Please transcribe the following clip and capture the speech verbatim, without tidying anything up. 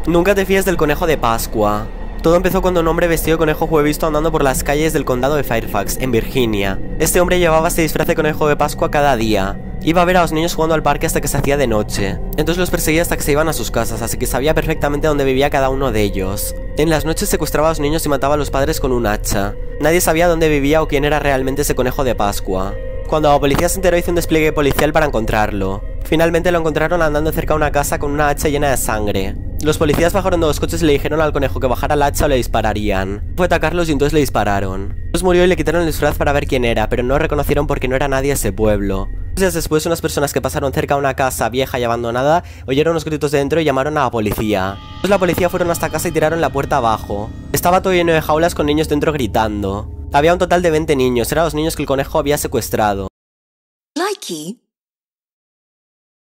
Nunca te fíes del conejo de Pascua. Todo empezó cuando un hombre vestido de conejo fue visto andando por las calles del condado de Fairfax, en Virginia. Este hombre llevaba este disfraz de conejo de Pascua cada día. Iba a ver a los niños jugando al parque hasta que se hacía de noche. Entonces los perseguía hasta que se iban a sus casas, así que sabía perfectamente dónde vivía cada uno de ellos. En las noches secuestraba a los niños y mataba a los padres con un hacha. Nadie sabía dónde vivía o quién era realmente ese conejo de Pascua. Cuando la policía se enteró, hizo un despliegue policial para encontrarlo. Finalmente lo encontraron andando cerca de una casa con una hacha llena de sangre. Los policías bajaron de los coches y le dijeron al conejo que bajara el hacha o le dispararían. Fue a atacarlos y entonces le dispararon. Entonces murió y le quitaron el disfraz para ver quién era, pero no lo reconocieron porque no era nadie de ese pueblo. Días después, unas personas que pasaron cerca de una casa vieja y abandonada oyeron los gritos de dentro y llamaron a la policía. Entonces la policía fueron hasta casa y tiraron la puerta abajo. Estaba todo lleno de jaulas con niños dentro gritando. Había un total de veinte niños, eran los niños que el conejo había secuestrado. Likey